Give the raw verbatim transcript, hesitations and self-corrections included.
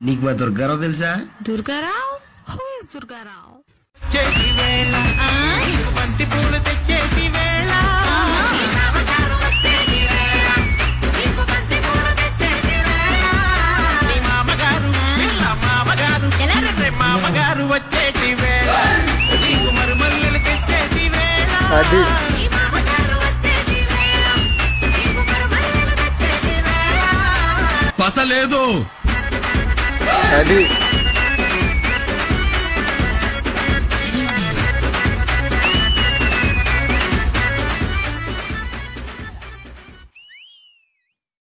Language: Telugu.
నీకు మా దుర్గారావు తెలుసా? దుర్గారావు? Who is Durgarao? చేతి వేళ బంతి పూలు తెచ్చేటి వేళ మీ మామగారు మామగారు మామగారు వచ్చేటి వేళ నీకు మరుమల్లెలు తెచ్చేటి వేళ పసలేదు అది